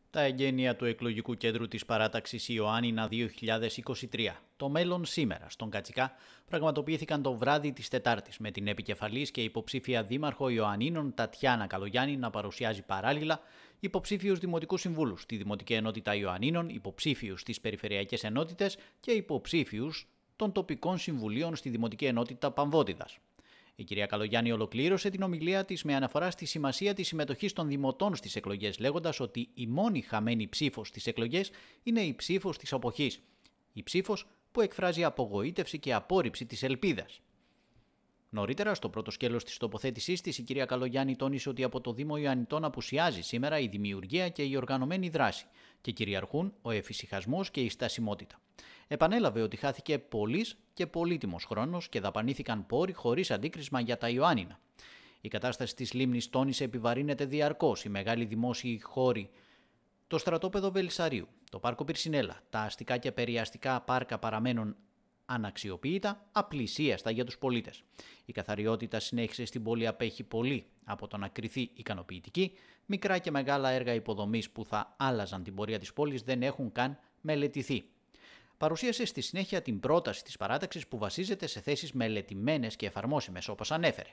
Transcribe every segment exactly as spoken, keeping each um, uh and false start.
Τα εγγένεια του εκλογικού κέντρου της παράταξης Ιωάννινα δύο χιλιάδες είκοσι τρία, το μέλλον σήμερα στον Κατσικά, πραγματοποιήθηκαν το βράδυ της Τετάρτης με την επικεφαλής και υποψήφια δήμαρχο Ιωαννίνων Τατιάνα Καλογιάννη να παρουσιάζει παράλληλα υποψήφιους δημοτικούς συμβούλους στη Δημοτική Ενότητα Ιωαννίνων, υποψήφιους στις Περιφερειακές Ενότητες και υποψήφιους των τοπικών συμβουλίων στη Δημοτική Ενότητα Παμβότιδας. Η κυρία Καλογιάννη ολοκλήρωσε την ομιλία της με αναφορά στη σημασία της συμμετοχής των δημοτών στις εκλογές, λέγοντας ότι η μόνη χαμένη ψήφος στις εκλογές είναι η ψήφος της αποχής, η ψήφος που εκφράζει απογοήτευση και απόρριψη της ελπίδας. Νωρίτερα, στο πρώτο σκέλος της τοποθέτησής της, η κυρία Καλογιάννη τόνισε ότι από το Δήμο Ιωαννιτών απουσιάζει σήμερα η δημιουργία και η οργανωμένη δράση και κυριαρχούν ο εφησυχασμός και η στασιμότητα. Επανέλαβε ότι χάθηκε πολύς και πολύτιμος χρόνος και δαπανήθηκαν πόροι χωρίς αντίκρισμα για τα Ιωάννινα. Η κατάσταση της λίμνης, τόνισε, επιβαρύνεται διαρκώς. Οι μεγάλοι δημόσιοι χώροι, το στρατόπεδο Βελισσαρίου, το πάρκο Πυρσινέλα, τα αστικά και περιαστικά πάρκα παραμένουν αναξιοποίητα, απλησίαστα για τους πολίτες. Η καθαριότητα συνέχισε στην πόλη απέχει πολύ από το να κριθεί ικανοποιητική. Μικρά και μεγάλα έργα υποδομής που θα άλλαζαν την πορεία της πόλης δεν έχουν καν μελετηθεί. Παρουσίασε στη συνέχεια την πρόταση της παράταξης που βασίζεται σε θέσεις μελετημένες και εφαρμόσιμες, όπως ανέφερε.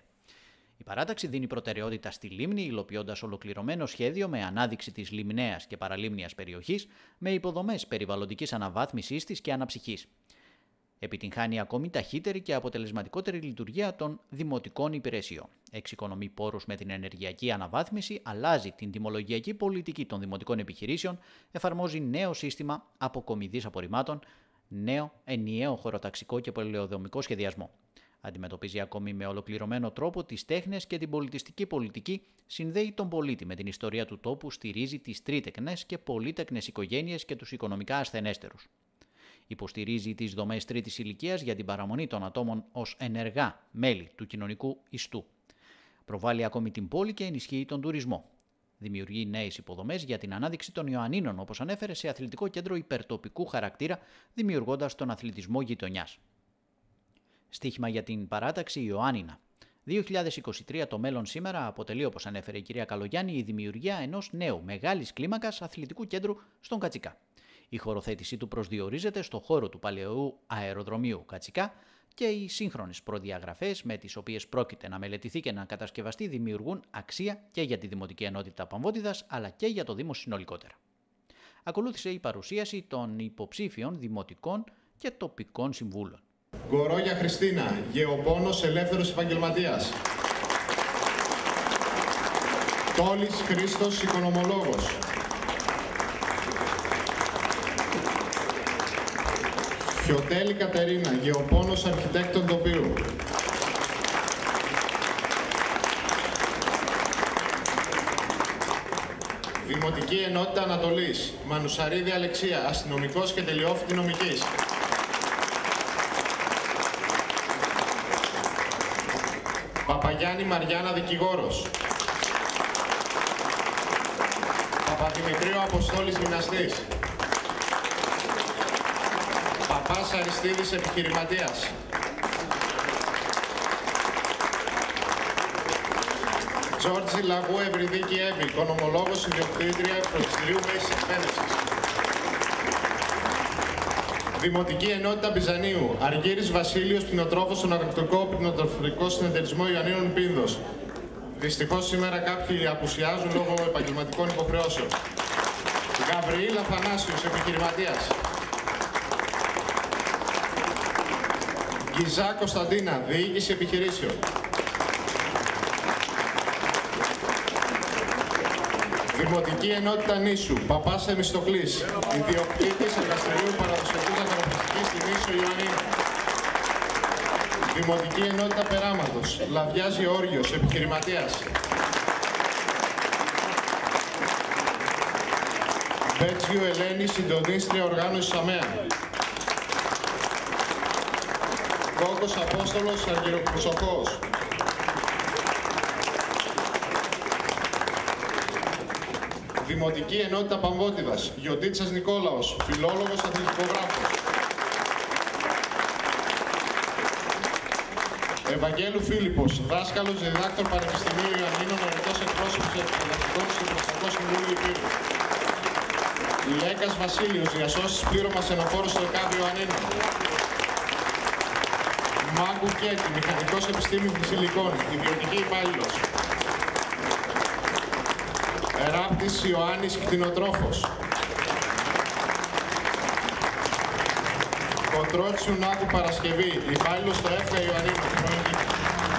Η παράταξη δίνει προτεραιότητα στη λίμνη, υλοποιώντας ολοκληρωμένο σχέδιο με ανάδειξη της λιμναίας και παραλίμνιας περιοχής, με υποδομές περιβαλλοντικής αναβάθμισης της και αναψυχής. Επιτυγχάνει ακόμη ταχύτερη και αποτελεσματικότερη λειτουργία των δημοτικών υπηρεσιών. Εξοικονομεί πόρους με την ενεργειακή αναβάθμιση, αλλάζει την τιμολογιακή πολιτική των δημοτικών επιχειρήσεων, εφαρμόζει νέο σύστημα αποκομιδής απορριμμάτων, νέο ενιαίο χωροταξικό και πολεοδομικό σχεδιασμό. Αντιμετωπίζει ακόμη με ολοκληρωμένο τρόπο τις τέχνες και την πολιτιστική πολιτική, συνδέει τον πολίτη με την ιστορία του τόπου, στηρίζει τις τρίτεκνες και πολύτεκνες οικογένειες και τους οικονομικά ασθενέστερους. Υποστηρίζει τις δομές τρίτης ηλικίας για την παραμονή των ατόμων ως ενεργά μέλη του κοινωνικού ιστού. Προβάλλει ακόμη την πόλη και ενισχύει τον τουρισμό. Δημιουργεί νέες υποδομές για την ανάδειξη των Ιωαννίνων, όπως ανέφερε, σε αθλητικό κέντρο υπερτοπικού χαρακτήρα, δημιουργώντας τον αθλητισμό γειτονιάς. Στοίχημα για την παράταξη Ιωάννινα. δύο χιλιάδες είκοσι τρία το μέλλον σήμερα αποτελεί, όπως ανέφερε η κυρία Καλογιάννη, η δημιουργία ενός νέου μεγάλης κλίμακας αθλητικού κέντρου στον Κατσικά. Η χωροθέτησή του προσδιορίζεται στο χώρο του παλαιού αεροδρομίου Κατσικά και οι σύγχρονες προδιαγραφές με τις οποίες πρόκειται να μελετηθεί και να κατασκευαστεί δημιουργούν αξία και για τη Δημοτική Ενότητα Παμβότιδας αλλά και για το Δήμο συνολικότερα. Ακολούθησε η παρουσίαση των υποψήφιων δημοτικών και τοπικών συμβούλων. Γκορόγια Χριστίνα, γεωπόνος ελεύθερος επαγγελματίας. Τόλης Χρήστος, οικονομολόγος. Φιωτέλη Κατερίνα, γεωπόνος αρχιτέκτον τοπίου. Δημοτική Ενότητα Ανατολής, Μανουσαρίδη Αλεξία, αστυνομικός και τελειόφοιτη νομικής. Παπαγιάννη Μαριάννα, δικηγόρος. Παπαδημητρίου Αποστόλης, γυμναστής. Παπάς Αριστίδης, επιχειρηματίας. Τζόρτζη Λαγού Ευρυδίκη Εύη, οικονομολόγος, ιδιοκτήτρια φροντιστηρίου μέσης εκπαίδευσης. Δημοτική Ενότητα Μπιζανίου, Αργύρης Βασίλειος, πτηνοτρόφος στον Αγροτικό Πτηνοτροφικό Συνεταιρισμό Ιωαννίνων Πίνδος. Δυστυχώς σήμερα κάποιοι απουσιάζουν λόγω επαγγελματικών υποχρεώσεων. Γαβριήλ Αθανάσιος, επιχειρηματίας. Γκυζά Κωνσταντίνα, διοίκηση επιχειρήσεων. Δημοτική Ενότητα Νήσου, Παπάς Εμιστοκλής, ιδιοκτήτης εργαστηρίου παραδοσιακής αγροτικής στη Νήσο Ιωαννίνου. Δημοτική Ενότητα Περάματος, Λαδιάς Γεώργιος, επιχειρηματίας. Μπέτζιου Ελένη, συντονίστρια οργάνωσης ΑΜΕΑ. Κόκκος Απόστολος, αργυροξοχώος. Δημοτική Ενότητα Παμβότιδας, Γιωτίτσας Νικόλαος, φιλόλογος, αθλητικογράφος. Ευαγγέλου Φίλιππος, δάσκαλος, διδάκτορ Πανεπιστημίου Ιωαννίνων, ερετός εκπρόσωπος εκπαιδευτικών στο Προστατικό Συμβούλιο Υπήρου. Μάρκας Βασίλειος, διασώσεις πλήρωμα σενοφόρου στο ΕΚΑΒ Ιωαννίνων. Μάγκου Κέκη, μηχανικός επιστήμης υλικών, ιδιωτική υπάλληλος. Ράπτης Ιωάννης, κτηνοτρόφος. Κοντρότσιου Νάκου Παρασκευή, υπάλληλος στο ΕΦΚΑ Ιωαννίνων.